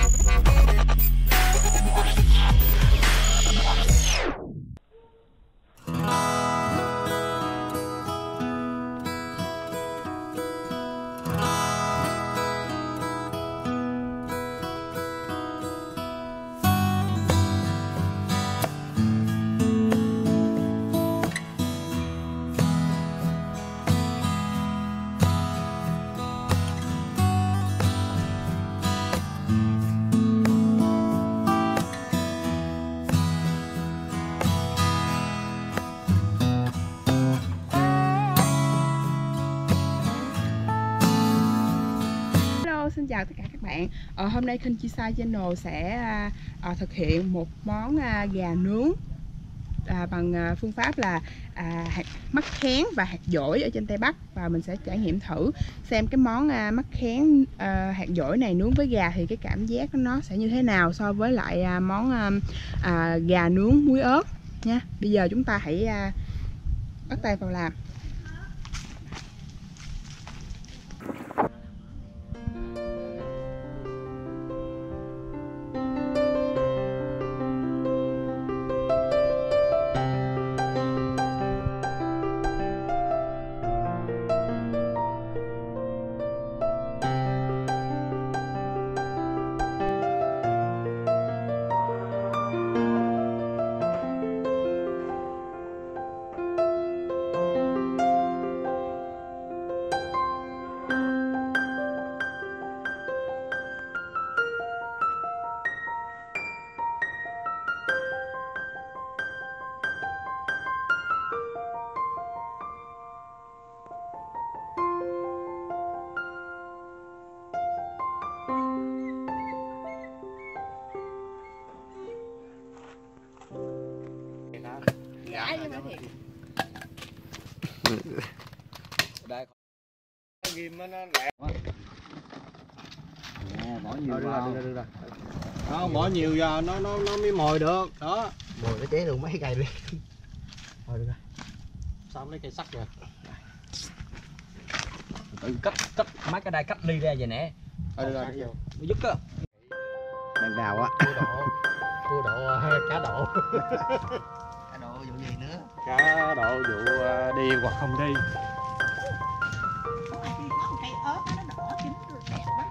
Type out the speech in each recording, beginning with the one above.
Xin chào tất cả các bạn. Hôm nay Khinh Chi Sai Channel sẽ thực hiện một món gà nướng bằng phương pháp là mắc khén và hạt dổi ở trên Tây Bắc, và mình sẽ trải nghiệm thử xem cái món mắc khén hạt dổi này nướng với gà thì cái cảm giác nó sẽ như thế nào so với lại món gà nướng muối ớt nha. Bây giờ chúng ta hãy bắt tay vào làm. Nhưng mà thiệt đây ghim nó lẹ. Bỏ nhiều vào. Được. Đó, bỏ nhiều vào nó mới mồi được. Đó. Mồi nó cháy được mấy cây liền. Thôi được rồi. Sao lấy cây sắt rồi? Tự cắt mấy cái đai cách ly ra vậy nè. Được rồi. Nó dứt á. Đằng nào á. Cua độ cá độ. Cá độ vụ gì nữa? Cá độ vụ đi hoặc không đi. có một cây ớt nó đỏ chín rồi đẹp lắm.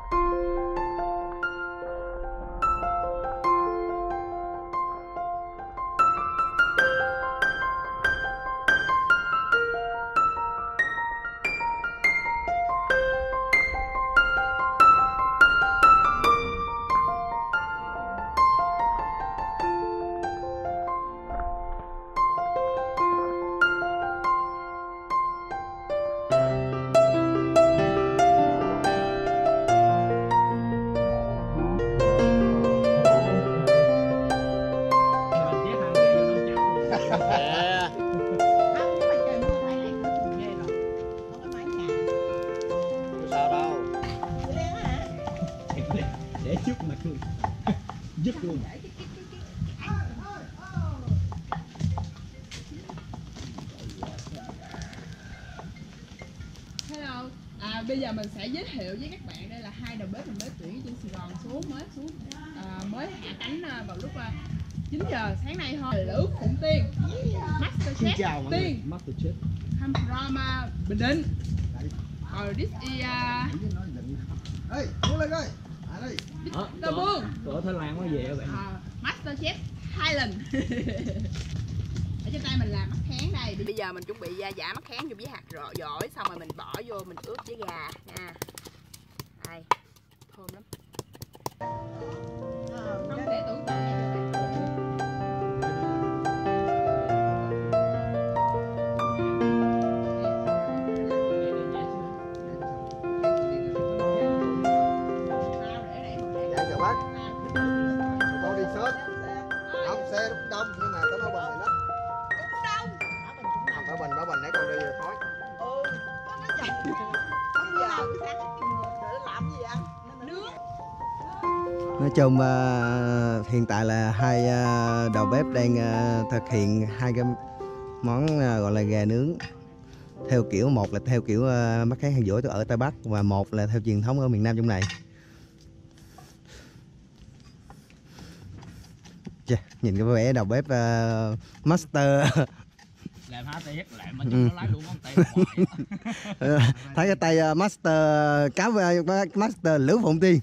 Để trước mặt luôn. Dứt luôn. Hello. Bây giờ mình sẽ giới thiệu với các bạn, đây là hai đầu bếp mình mới tuyển trên Sài Gòn mới hạ cánh vào lúc 9 giờ sáng nay thôi. Lữ Phụng Tiên, Masterchef Tiên, Masterchef. I'm from Bình Định. This is Ê, xuống lên coi. Đây. Tơ Vương. Ở Thái Lan mới về các bạn. Masterchef Thailand. Ở trên tay mình là mắc khén đây. Bây giờ mình chuẩn bị giả mắc khén vô với hạt dổi, xong rồi mình bỏ vô mình ướp với gà nha. Đây, thơm lắm. Không thể tưởng tượng nha. Con đi sớm. Không, xe đông nhưng mà có bao bình này lắm. Cũng đông. Không, bảo bình nãy con đi rồi khói. Nó chặt. Không giờ sáng để làm gì ăn? Nướng. Nói chung hiện tại là hai đầu bếp đang thực hiện hai cái món gọi là gà nướng theo kiểu, một là theo kiểu mắc khén hạt dổi ở Tây Bắc và một là theo truyền thống ở miền Nam trong này. Nhìn cái vẻ đầu bếp master. Làm há tay hết lại mà chúng nó lái luôn ngón tay ngoài. Thấy cái tay master cá master Lữ Phụng Tiên.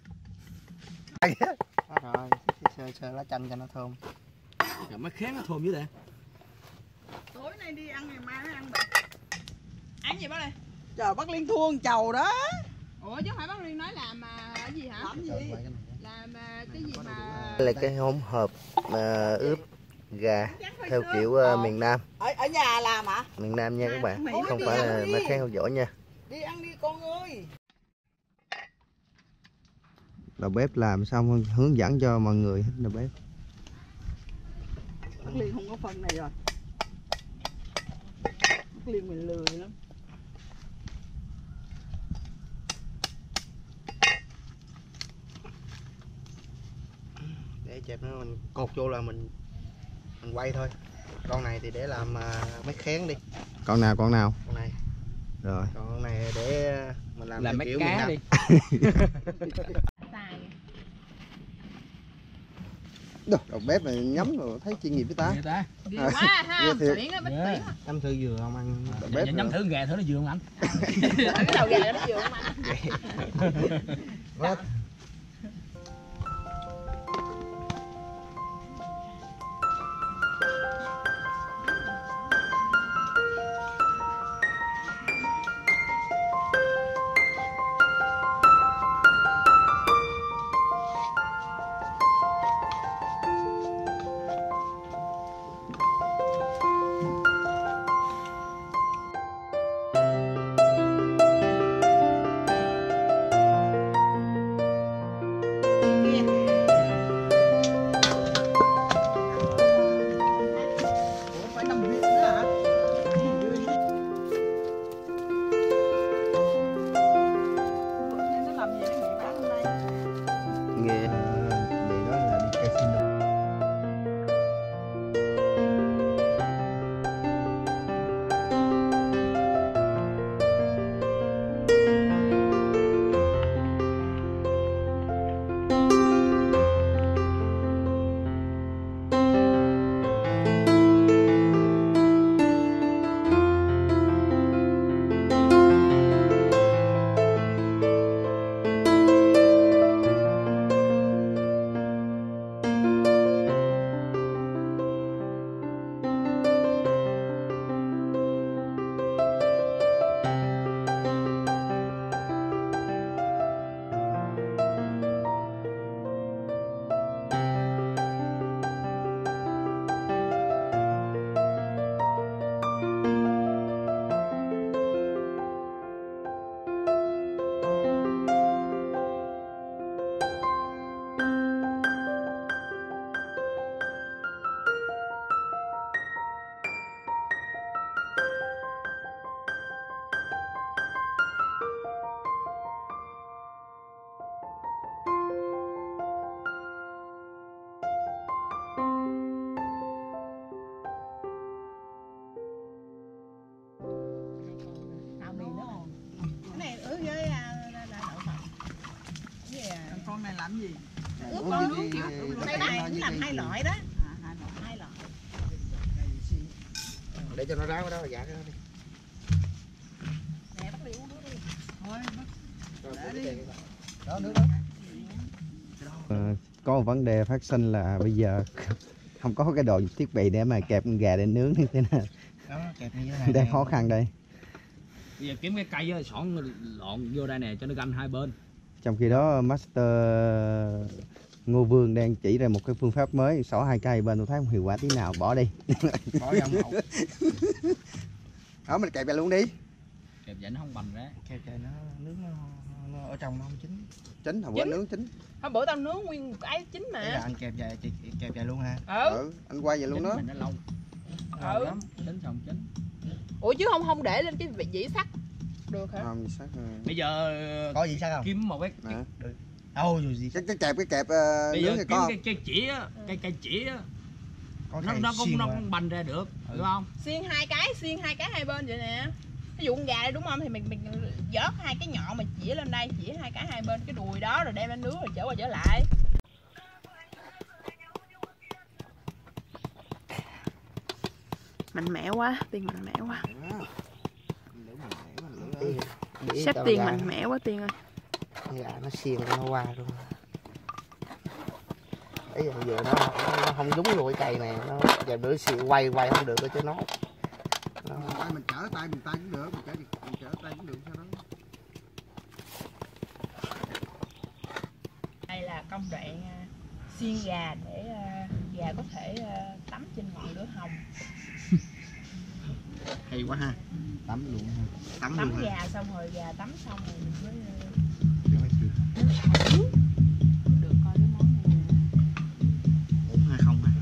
Rồi, sơ lá chanh cho nó thơm. Mấy khén nó thơm dữ vậy. Tối nay đi ăn, ngày mai nó ăn bạc. Ăn gì bác ơi? Trời, bác Liên thua chầu đó. Ủa chứ không phải bác Liên nói làm cái gì hả? Làm gì? Làm cái gì mà... Đây là cái hỗn hợp ướp gà theo kiểu miền Nam. Ở nhà làm hả? Miền Nam nha các bạn, không phải là mấy khán heo giỏi nha. Đi ăn đi con ơi. Đầu bếp làm xong hướng dẫn cho mọi người hết đầu bếp. Bác Liên không có phần này rồi. Bác Liên mình lười lắm. Để chẹp nó mình cột vô là mình quay thôi. Con này thì để làm mấy khén đi. Con nào? Con này. Rồi. Còn con này để mình làm mấy kiểu cá đi. Đầu bếp này nhắm rồi thấy chuyên nghiệp với ta. Ghê quá ha, tiện á, bích tiện á. Nhắm thử dừa không ăn. Đầu bếp Nhắm thử gà thử nó vừa không anh? Cái đầu gà nó vừa không anh? Nghe vậy đó là đi casino. Con này làm gì? Ướp con nướng kiểu Tây Bắc cũng làm hai loại đó. Hai loại. để cho nó ráo cái đó, dạ cái đó đi. Nè, bắt đi uống nước đi. Thôi, Rồi, đi. Đó, nước đó. Có một vấn đề phát sinh là bây giờ không có cái đồ thiết bị để mà kẹp con gà để nướng như thế nào. Đó, kẹp như thế này. Đang khó khăn đây. Bây giờ kiếm cái cây á, xỏn lộn vô đây nè cho nó ganh hai bên. Trong khi đó Master Ngô Vương đang chỉ ra một cái phương pháp mới, xỏ hai cây bên tôi thấy không hiệu quả tí nào, bỏ đi. Bỏ vào hậu. Đó, mình kẹp ra luôn đi. Kẹp vậy nó không bành ra. Kẹp cho nó nướng nó ở trong nó không chín. Chín, hồi bữa nướng chín. Hôm bữa tao nướng nguyên cái chín mà. Đây là anh kẹp dài luôn ha. Anh quay vậy luôn đó. Chín mà nó lâu. Ừ. Lắm, chín xong chín. Ủa chứ không để lên cái vị dĩ sắt được hả? Không, sắc. Bây giờ Có gì sao không? kiếm một cái Đâu rồi gì. Cái kẹp bây nướng giờ thì kiếm có. cái chĩa á, cây chĩa á. Có Nó không bành ra được, hiểu không? Xiên hai cái hai bên vậy nè. Ví dụ con gà đây đúng không thì mình vớt hai cái nhọn mà chĩa lên đây, chĩa hai cái hai bên cái đùi đó rồi đem lên nướng rồi trở qua trở lại. Mạnh mẽ quá, Tiên mạnh mẽ quá. Để Sếp tao Tiên gà- mạnh mẽ quá Tiên ơi. gà nó xiên nó qua luôn. Ấy giờ vừa nó không đúng vô cái cây này, nó giờ bữa xịu quay không được cho nó. Quay mình chở tay cũng được, mình chở tay cũng được cho nó. Đây là công đoạn xiên gà để gà có thể tắm trên ngọn lửa hồng. Hay quá ha. Tắm luôn ha. Tắm Tắm luôn ha. gà xong rồi gà tắm xong rồi mình mới Được. được coi cái món này. 420 ha.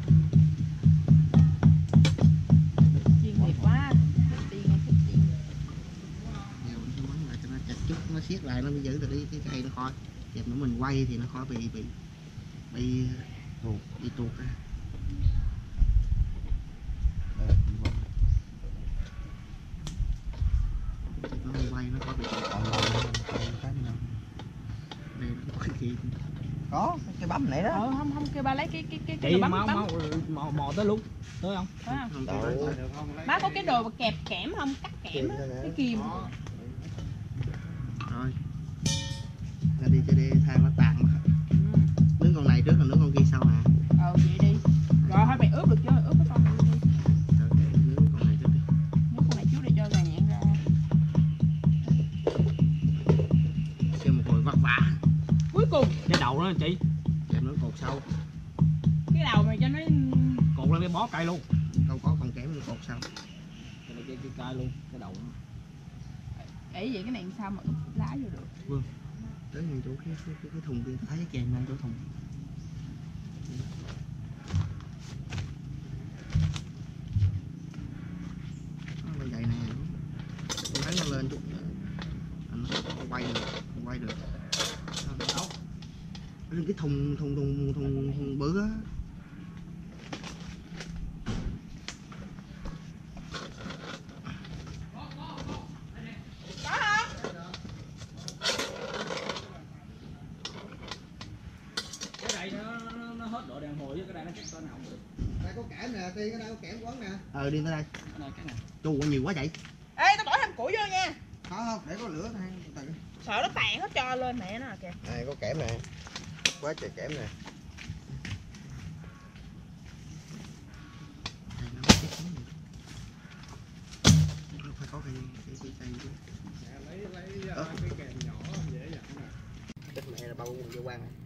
Chuyên nghiệp quá. Tiên ơi, thích Tiên. Nhiều cái món lại cho nó chặt chút, nó siết lại nó mới giữ được cái cây nó khỏi. Chặt nữa mình quay thì nó khỏi bị tuột ra. Nó quay nó khỏi bị tuột. Đây nó có cái kia. Có cái bấm này đó. Không kêu ba lấy cái Chị đồ mau mò tới luôn. Tới không? Phải không? Không Đâu. tới. Má có cái đồ mà kẹp kẽm không? Cắt kẽm á, cái kìm. Rồi. Ra đi cho đi than nó tàn mất. Nướng con này trước rồi nướng con kia sau hả? Vậy đi. Rồi thôi mày ướp được chưa? Ướp cái con này đi. Rồi, nướng con này trước đi. Nướng con này trước để cho gà nhẹn ra. Xem một hồi vất vả. Cuối cùng Cái đầu đó chị. Em nướng cột sau. cái đầu mày cho nó Cột lên cái bó cây luôn. Không có còn kém cột sau. Cái cây luôn. Cái đầu nó. ấy vậy cái này sao mà ướp lá vô được? Tới ngay chỗ cái thùng kia thấy cái chèn ngay chỗ thùng. Nó lên vậy nè. Tôi thấy nó lên chút nữa. Nó quay được. Đó. Lên cái thùng bự á. Cái này nó hết độ đàn hồi với cái này nó chắc con nào cũng được. Đây có kẽm nè, Tiên ở đây có kẽm quán nè. Đi tới đây. Cái này cái này. Chu nhiều quá vậy. Ê tao bỏ thêm củi vô nha. Không, để có lửa than từ. Sợ nó tàn hết cho lên mẹ nó kìa. Này có kẽm nè. Quá trời kẽm nè. Đây, nó chết xuống rồi. Nó phải có cái cây chứ. Lấy cái kèm nhỏ dễ dặn nè. Chết mẹ là bao vô quan này.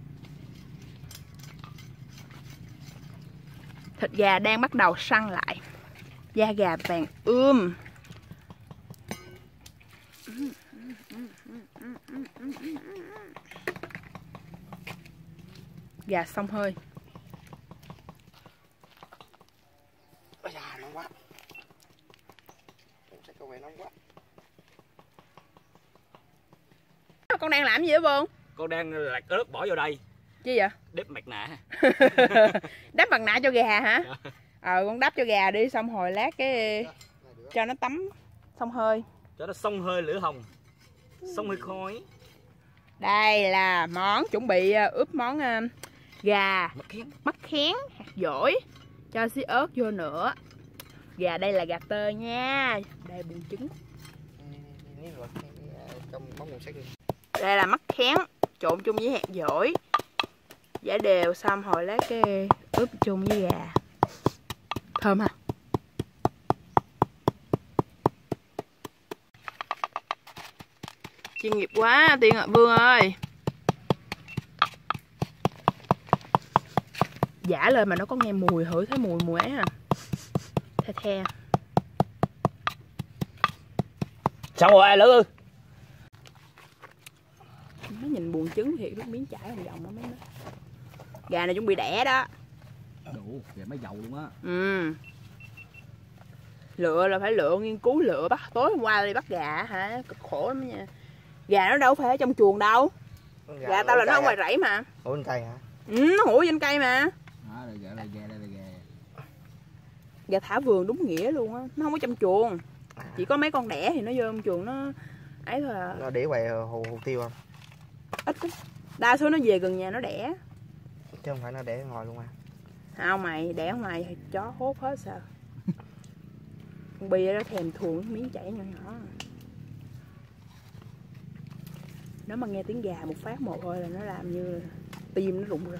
Thịt gà đang bắt đầu săn lại. Da gà vàng ươm. Gà xông hơi. Ôi da, nóng quá. Chắc có vẻ nóng quá. Con đang làm gì vậy Vương? Con đang lạc ớt bỏ vô đây. Chi vậy? Đếp mặt nạ. Đắp mặt nạ cho gà hả? Con đắp cho gà đi xong hồi lát cái cho nó tắm xông hơi. Cho nó xông hơi lửa hồng. Xông hơi khói. Đây là món chuẩn bị ướp món gà Mắc khén. hạt dổi. Cho xí ớt vô nữa. Gà đây là gà tơ nha. Đây bùn trứng. Trong bóng màu sắc đi. Đây là mắc khén trộn chung với hạt dổi. Giả đều xong hồi lát cái ướp chung với gà. Thơm ha. Chuyên nghiệp quá Tiên ạ Vương ơi. Giả lên mà nó có nghe mùi, thử thấy mùi ấy à. The. Xong rồi ai lửa ư? Nó nhìn buồn trứng thiệt, nước miếng chảy vòng vòng nó mấy. Gà này chuẩn bị đẻ đó. Đủ, vậy mới dầu luôn á. Lựa là phải lựa, nghiên cứu lựa, bắt tối hôm qua đi bắt gà hả, cực khổ lắm nha. Gà nó đâu phải ở trong chuồng đâu. Gà tao là nó ở ngoài rẫy mà. Ủa cây hả? Nó ngủ trên cây mà. Đó, đây là gà, đây là gà. Gà thả vườn đúng nghĩa luôn á, nó không có trong chuồng. Chỉ có mấy con đẻ thì nó vô trong chuồng nó ấy thôi à. Nó để ngoài hồ tiêu không? Ít lắm. Đa số nó về gần nhà nó đẻ. Chứ không phải nó để ngoài luôn à? Không mày, đẻ ngoài thì chó hốt hết sao. Con Bi nó thèm thuồng miếng chảy nhỏ nhỏ. Nếu mà nghe tiếng gà một phát một thôi là nó làm như tim nó rụng rồi.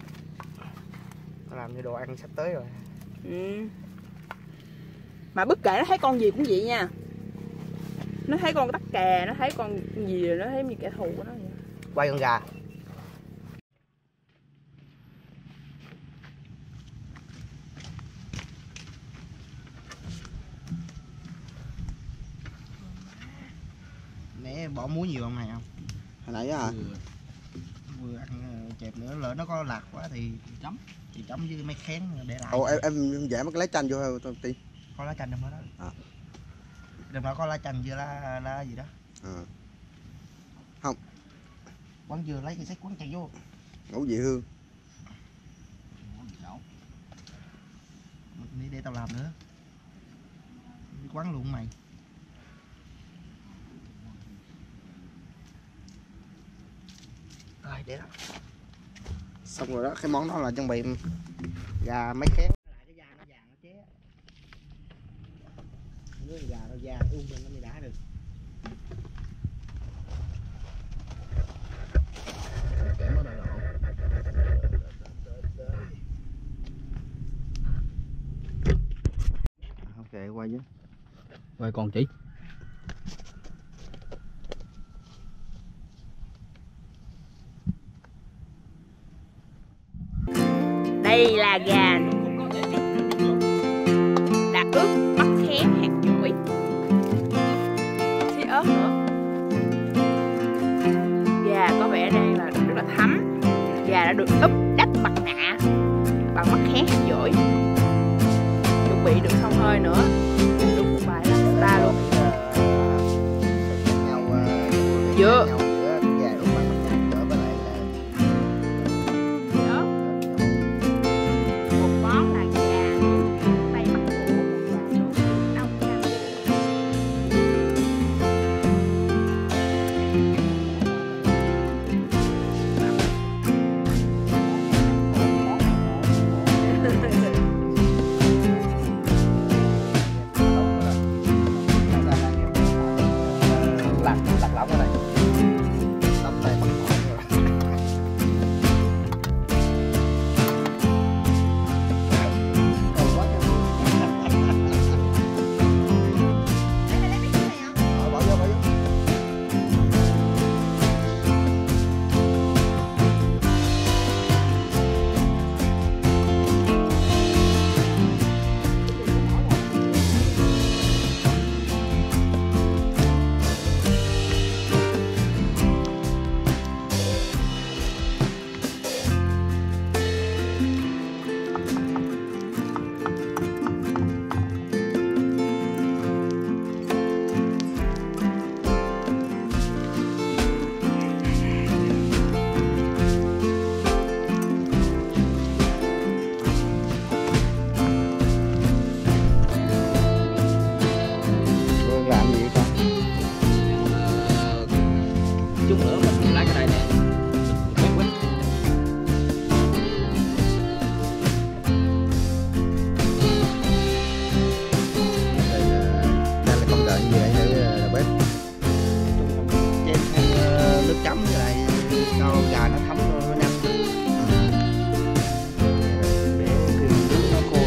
Nó làm như đồ ăn sắp tới rồi. Ừ. Mà bất kể nó thấy con gì cũng vậy nha. Nó thấy con tắc kè, nó thấy con gì rồi nó thấy như kẻ thù của nó vậy. Quay con gà. Nãy bỏ muối nhiều không này không? Hồi nãy á hả? Vừa ăn chẹp nữa, lỡ nó có lạc quá thì chấm. Thì chấm với mấy khén để lại. Ồ em vẽ mấy cái lá chanh vô thôi Tiên. Có lá chanh trong đó đó. À. Trong đó có lá chanh với lá gì đó. À. Không. Quán dừa lấy cái xách quán chanh vô. Ngũ vị hương. Đi để tao làm nữa. Đi quán luôn mày. Rồi để đó. Xong rồi đó, cái món đó là chuẩn bị gà mấy khén. Lại cái da nó vàng nó ché. Nước gà nó vàng lên nó mới đá được. Ok, quay chứ. Quay con chỉ. Đây là gà đã ướp mắc khén hạt dổi, xí ớt nữa. Gà có vẻ đang là rất là thấm. Gà đã được ướp đắp mặt nạ bằng mắc khén hạt dổi. Chuẩn bị được xong hơi nữa. Đúng một bài là ta luôn. Chưa. Chút nữa mình lấy cái này nè. Đây là công đoạn gì vậy đầu bếp? Chém thêm nước chấm với lại cho gà nó thấm nó nhanh. Để khi nước nó khô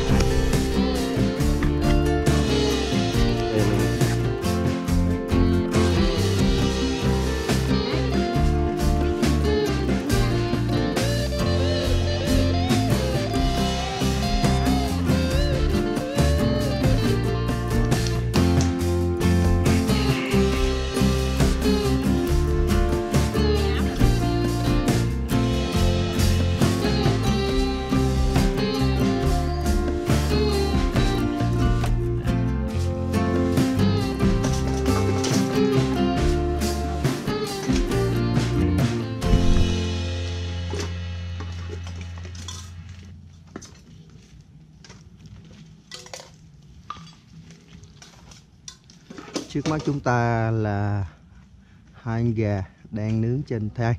Trước mắt chúng ta là hai con gà đang nướng trên than.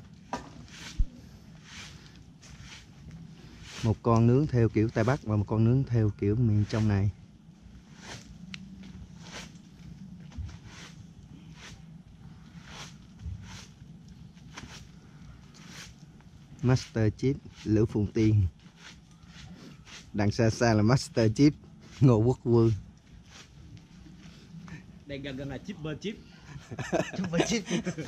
Một con nướng theo kiểu Tây Bắc và một con nướng theo kiểu miền trong này. Master Chief Lữ Phụng Tiên. Đằng xa xa là Master Chief Ngô Quốc Vương. Đây gần gần là chipper chip. Super chip.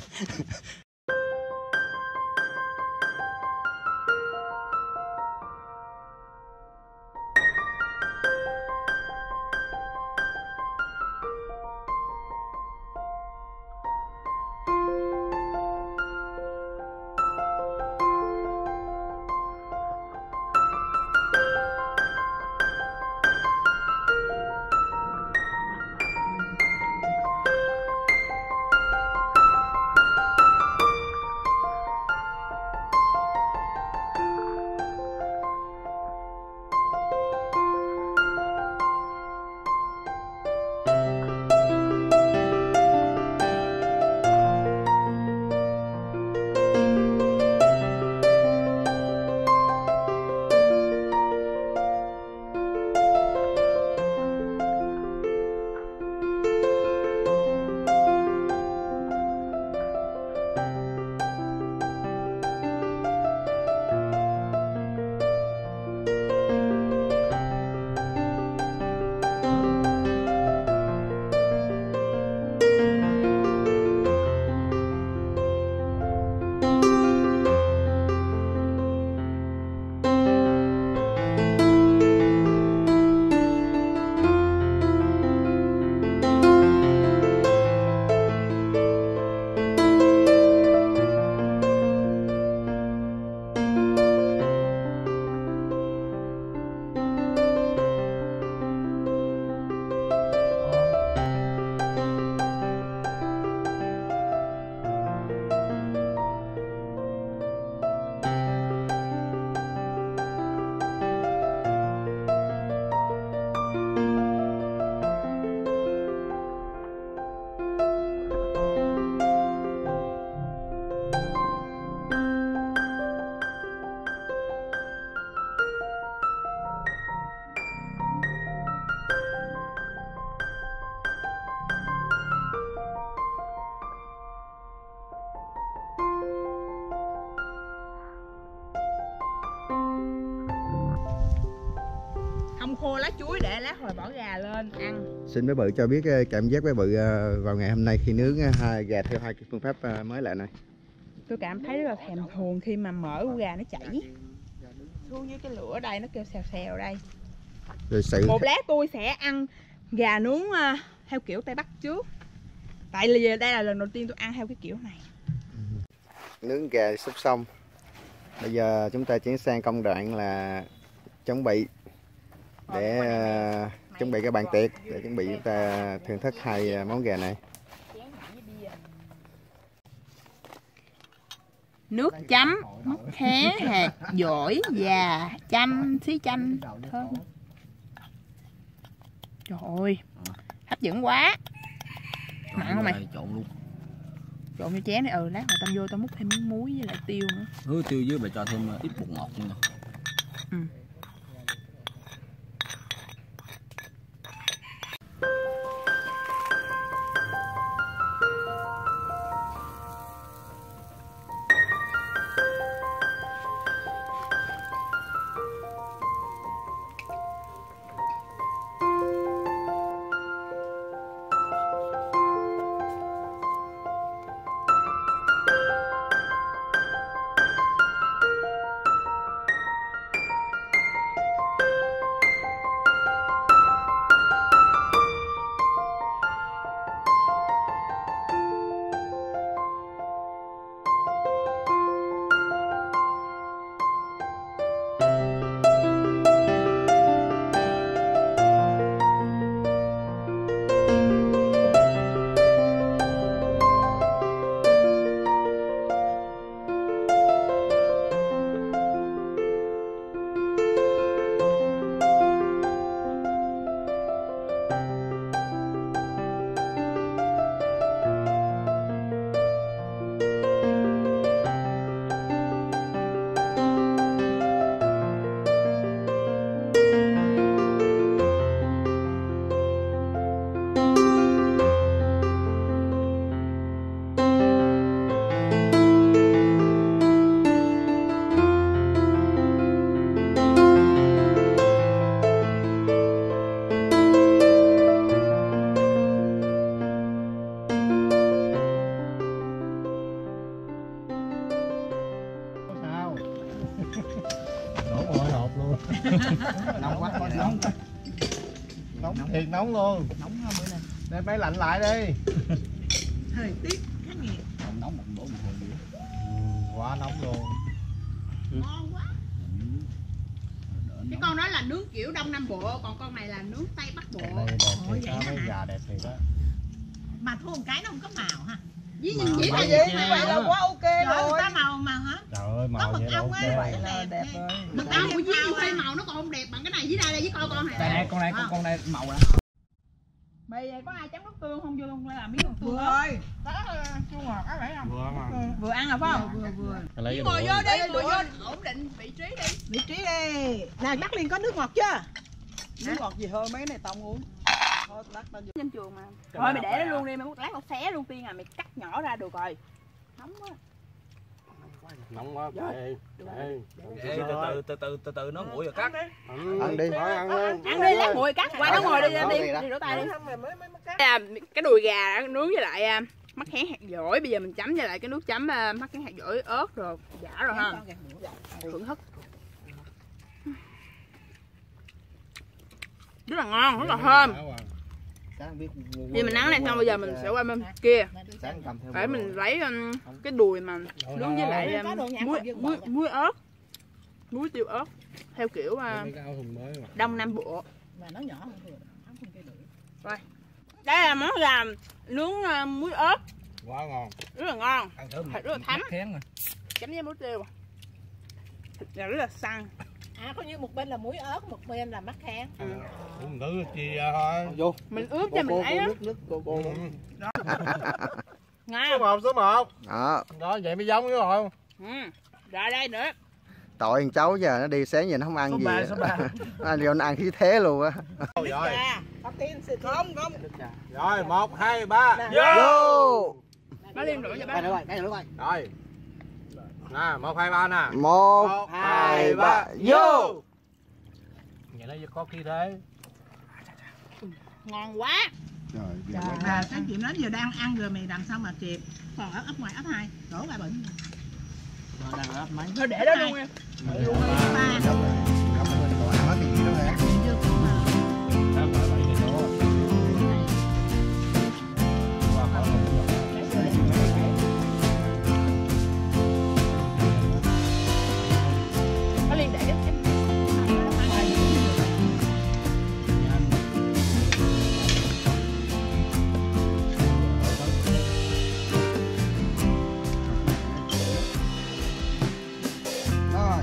Hong khô lá chuối để lát hồi bỏ gà lên ăn. Xin bé Bự cho biết cảm giác bé Bự vào ngày hôm nay khi nướng hai gà theo hai cái phương pháp mới lạ này. Tôi cảm thấy rất là thèm thuồng khi mà mỡ của gà nó chảy xuống dưới cái lửa đây, nó kêu xèo xèo đây. Rồi Một lát tôi sẽ ăn gà nướng theo kiểu Tây Bắc trước. Tại vì đây là lần đầu tiên tôi ăn theo cái kiểu này. Nướng gà sắp xong. Bây giờ chúng ta chuyển sang công đoạn là chuẩn bị để chuẩn bị cái bàn tiệc để chuẩn bị chúng ta thưởng thức hai món gà này. Nước chấm, mắc khé, hạt dổi và chanh, xí chanh thơm. Trời ơi, hấp dẫn quá. Mặn không mày? Trộn luôn. Trộn vô chén này, lát hồi tao vô tao múc thêm miếng muối với lại tiêu nữa. Tiêu với bà cho thêm ít bột ngọt nữa. Ừ. Đổ mồ hôi hột luôn. Nóng quá, Nóng. Nóng thiệt nóng luôn. nóng hơn bữa nay. Đem máy lạnh lại đi. Thời tiết khắc nghiệt. Nóng bằng đổ mồ hôi dữ. Quá nóng luôn. Ngon quá. Cái con đó là nướng kiểu Đông Nam Bộ, còn con này là nướng Tây Bắc Bộ. Đây đẹp Ôi, thiệt vậy đó, hả? mấy gà đẹp thiệt đó. Mà thua một cái nó không có màu ha. Với Màu nhìn chỉ là vậy vậy chứ. vậy là quá ok Trời ơi, rồi. ta màu hả? Trời ơi Có màu một vậy là ông ấy ok. vậy là đẹp rồi. Mật ong của Duyên thuê màu nó còn không đẹp bằng cái này, dưới đây với con này. Đây này, con này màu nè. Mày có ai chấm nước tương không, vô luôn làm miếng tương Vừa không? ơi. Đó chua ngọt á phải không? Vừa mà. Vừa ăn rồi phải không? Vừa. Lấy cái Ngồi đũa vô đi. đi, ngồi vô ổn định vị trí đi. Vị trí đi. Nè, Đắc Liên có nước ngọt chưa? Nước ngọt gì hơn mấy cái này tao không uống. Thôi lát tao vô. Nhanh trường mà. Thôi mày để nó luôn đi, mày muốn lát tao xé luôn Tiên à, mày cắt nhỏ ra được rồi. Nóng quá. Nóng quá. Từ từ nó nguội rồi cắt. Ăn đi. Ăn đi, lát nguội cắt, qua đó ngồi đi, đi rửa tay đi. Cái đùi gà nướng với lại mắc khén hạt dổi, bây giờ mình chấm với lại cái nước chấm mắc khén hạt dổi, ớt rồi, giả rồi ha. Thưởng thức. Rất là ngon, rất là thơm. Vì mình nắng này xong bây giờ mình sẽ qua bên kia. Phải mình lấy cái đùi mà nướng với lại muối ớt, muối tiêu ớt theo kiểu Đông Nam Bộ. Mà nó nhỏ hơn thường. Rồi. Đây là món gà nướng muối ớt. Quá ngon. Rất là ngon. Ăn thử Thịt rất là thấm. khén rồi. Chấm với muối tiêu. Thịt là rất là săn. À, có như một bên là muối ớt, một bên là mắc khén. Cũng thử chi ra thôi. Vô. Mình ướp cho mình ấy á. Nước cô. Ngon. Số 1, số 1. Đó. Đó vậy mới giống chứ rồi. Rồi đây nữa. Tội thằng cháu giờ nó đi sáng giờ nó không ăn Số gì. 3, số 3. Nó ăn khí thế luôn á. Rồi. Có tin xịt không? Rồi 1 2 3. Vô. Nó liên rửa cho bác. Rồi. Nè, 1 2 3 nè. 1 2 3 vô. Vậy nó có khí thế. Ngon quá. Trời. Mà cái chuyện đó giờ đang ăn rồi mày làm sao mà kịp. Còn ấp ngoài ấp 2, đổ ba bệnh. Thôi để đó luôn em. Nó liên để cái Rồi.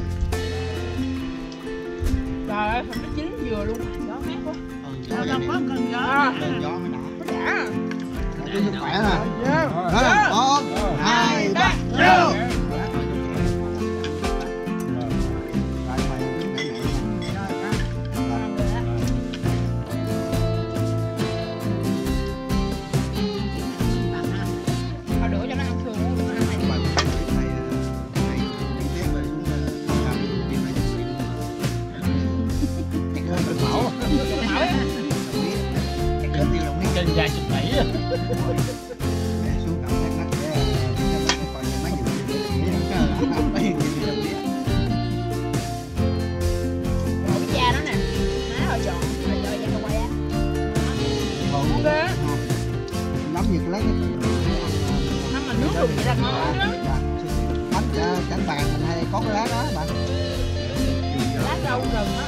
trời ơi, nó chín vừa luôn. Gió mát quá. Đâu đâu có cần gió. Gió mới đã. Nó đã. Chú sức khỏe hả? Rồi, 1 2 3 vô. Thôi đũa cho nó ăn sườn luôn. Trên dài chục bảy á. Rồi cái da đó nè. Má rồi dọn. Rồi cho ra quay á. Ok. Nắm nhiệt lấy Nó mà nước đùng vậy là ngon đó. Cánh vàng mình hay có cái lá đó mà. Lá rau rừng á.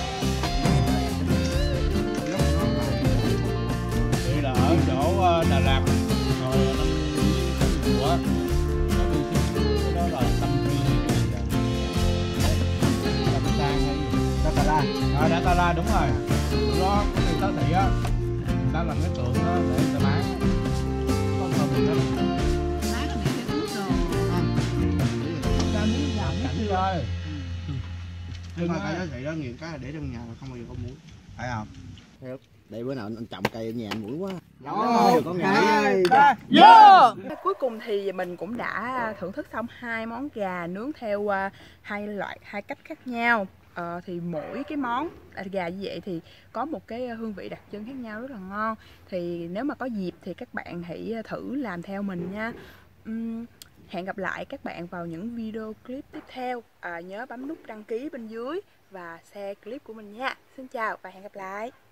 Đây là ở chỗ Đà Lạt rồi của đó là Tâm Viên Đà La đúng rồi. Đó có người ta thị á, người ta làm cái tượng đó để người ta bán. Có không mình đó Lá nó để ướt rồi. Cho miếng dầu cảnh đi ơi. Nhưng mà cái đó thị đó nhiều cái là để trong nhà mà không bao giờ có muối. Phải không? Để bữa nào anh trồng cây ở nhà anh muối quá. Rồi, con ngày. Vô. Cuối cùng thì mình cũng đã thưởng thức xong 2 món gà nướng theo hai cách khác nhau. Thì mỗi cái món gà như vậy thì có một cái hương vị đặc trưng khác nhau rất là ngon. Thì nếu mà có dịp thì các bạn hãy thử làm theo mình nha. Hẹn gặp lại các bạn vào những video clip tiếp theo. Nhớ bấm nút đăng ký bên dưới và share clip của mình nha. Xin chào và hẹn gặp lại.